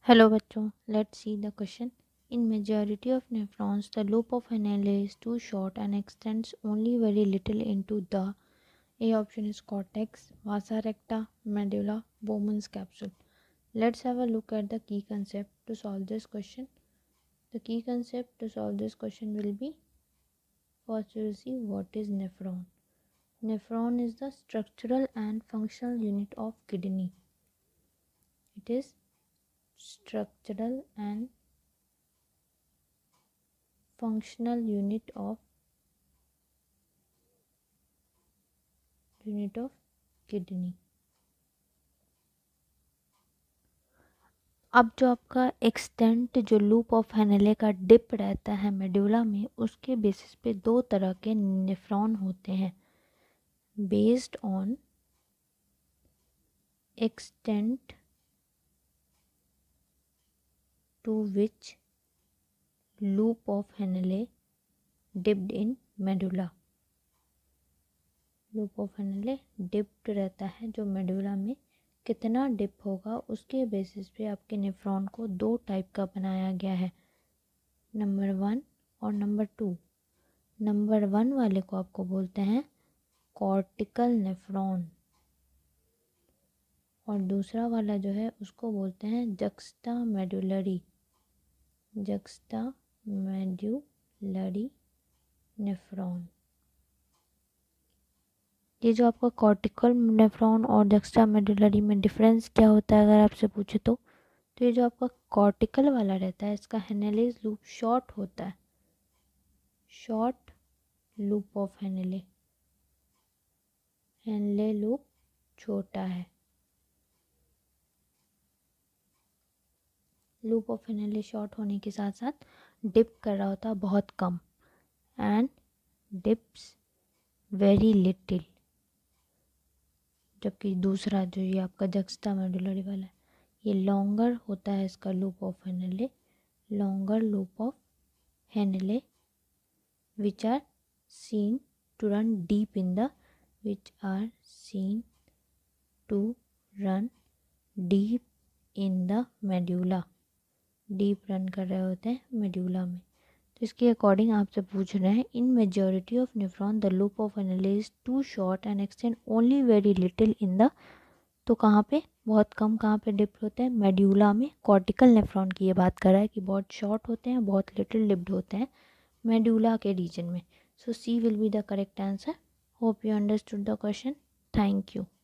Hello बच्चों, let's see the question. In majority of nephrons, the loop of Henle is too short and extends only very little into the A option is cortex, vasa recta, medulla, Bowman's capsule. Let's have a look at the key concept to solve this question. The key concept to solve this question will be, first you will see what is nephron. Nephron is the structural and functional unit of kidney. It is structural and functional unit of kidney. अब जो आपका extent जो loop of हेनेले का dip रहता है medulla में, उसके basis पे दो तरह के नेफ्रॉन होते हैं based on extent to which loop of Henle dipped in medulla. Loop of Henle dipped रहता है जो मेडुला में, कितना डिप होगा उसके बेसिस पे आपके नेफ्रॉन को दो टाइप का बनाया गया है, नंबर 1 और नंबर 2। नंबर 1 वाले को आपको बोलते हैं कॉर्टिकल नेफ्रॉन और दूसरा वाला जो है उसको बोलते हैं जक्स्टा मेडुलरी नेफ्रॉन। ये जो आपका कॉर्टिकल नेफ्रॉन और जक्स्टा मेडुलरी में डिफरेंस क्या होता है अगर आपसे पूछे तो ये जो आपका कॉर्टिकल वाला रहता है इसका हेनेलेज लूप शॉर्ट होता है, short loop of Henle loop छोटा है। लूप ऑफ हेनेले शॉर्ट होने के साथ साथ डिप कर रहा होता है बहुत कम एंड डिप्स वेरी लिटिल, जबकि दूसरा जो ये आपका जक्स्टा मेडुलरी वाला है ये लॉन्गर होता है इसका loop of Henle, longer loop of Henle which are seen to run deep in the medulla, deep run कर रहे होते हैं मेड्यूला में। तो इसके अकॉर्डिंग आपसे पूछ रहे हैं in majority of nephron the loop of Henle is too short and extend only very little in the, तो कहाँ पे बहुत कम, कहाँ पे डिप्ड होते हैं मेड्यूला में। कॉर्टिकल नेफ्रॉन की ये बात कर रहा है कि बहुत शॉर्ट होते हैं, बहुत लिटिल डिप्ड होते हैं मेडुला के रीजन में। So C will be the correct answer. Hope you understood the question. Thank you.